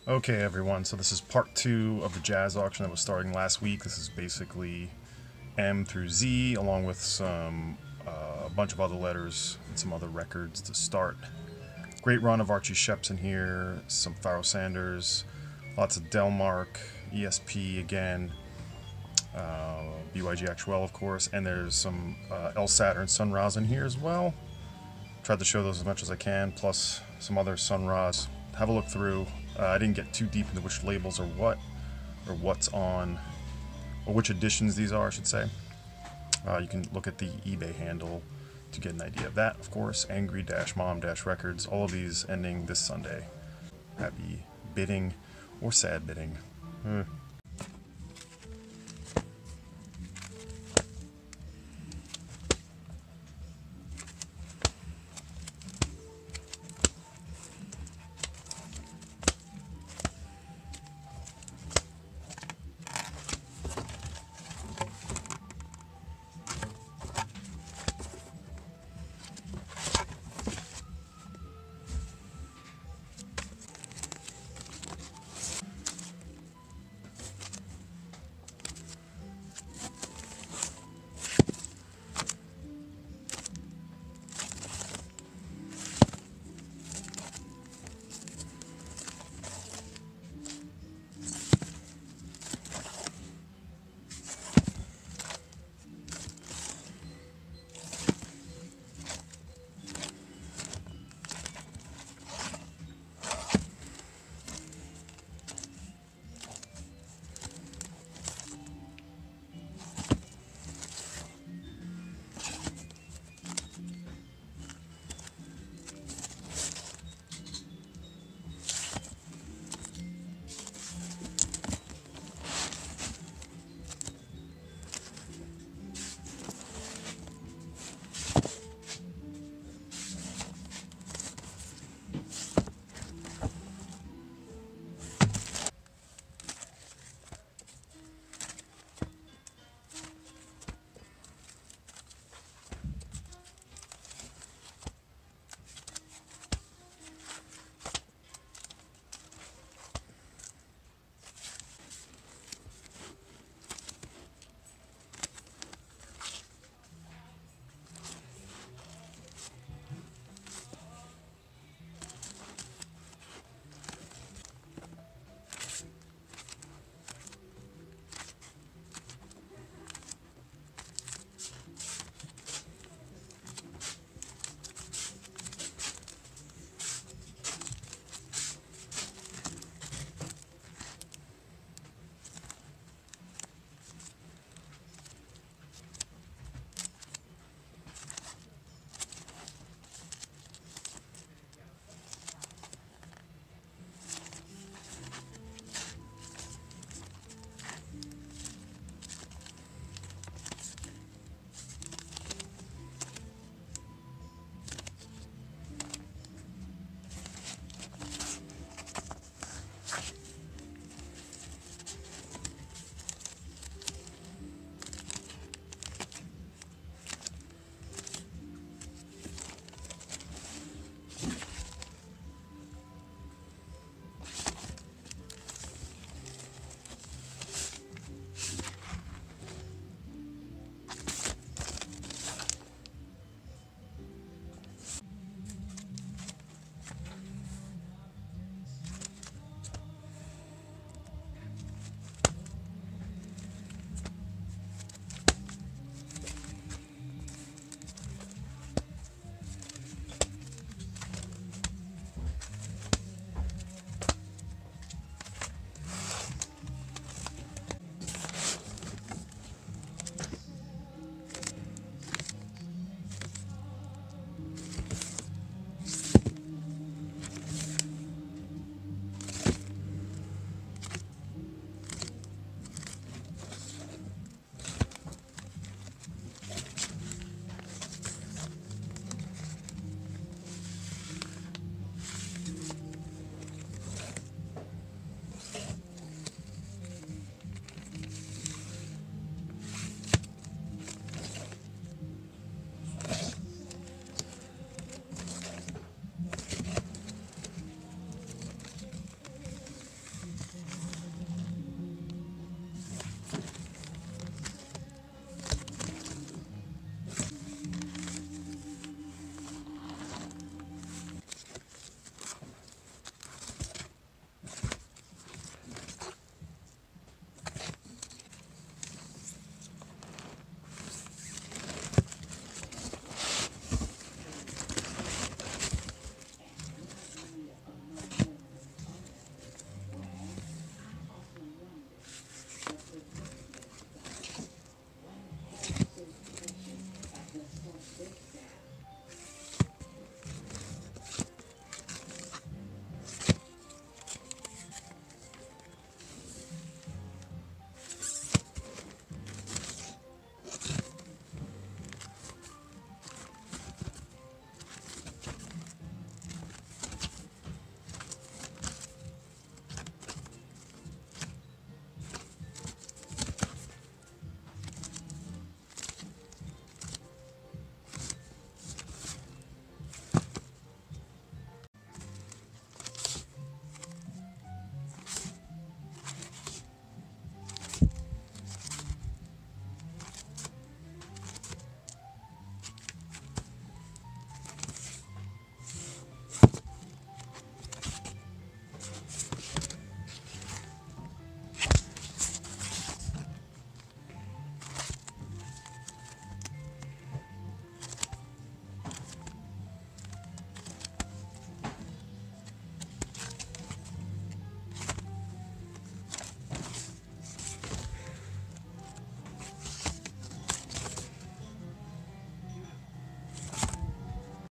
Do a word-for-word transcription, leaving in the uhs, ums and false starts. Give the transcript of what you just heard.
Okay everyone, so this is part two of the jazz auction that was starting last week. This is basically M through Z, along with some uh, a bunch of other letters and some other records to start. Great run of Archie Sheps in here, some Pharoah Sanders, lots of Delmark, E S P again, uh, B Y G Actuel of course, and there's some uh, L Saturn Sun Ra's in here as well. Tried to show those as much as I can, plus some other Sun Ra's. Have a look through. Uh, I didn't get too deep into which labels are what, or what's on, or which editions these are, I should say. Uh, you can look at the eBay handle to get an idea of that, of course. Angry-Mom-Records, all of these ending this Sunday. Happy bidding, or sad bidding. Hmm.